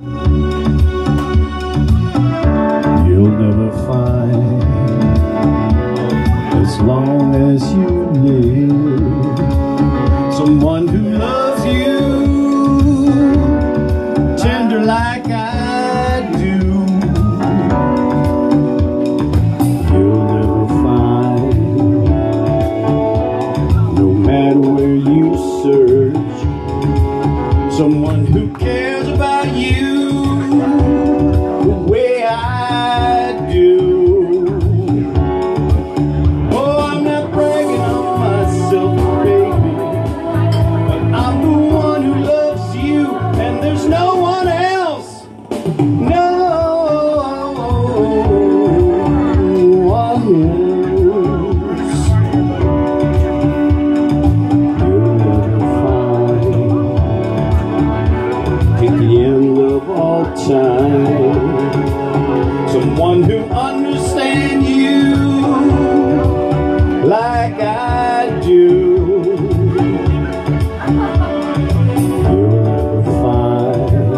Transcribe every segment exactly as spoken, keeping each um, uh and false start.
You'll never find, as long as you live, someone who loves you tender like I do. You'll never find, no matter where you search, someone who cares about you the way I do. Oh, I'm not bragging on myself, baby, but I'm the one who loves you, and there's no one else. No one else. You'll never find, at the end of all time, someone who understands you like I do. You'll never find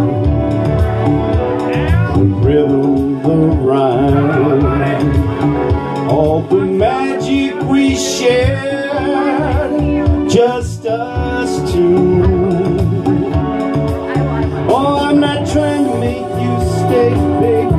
the rhythm, the rhyme, all the magic we share, just us two. Oh, I'm not trying to make you stay, baby,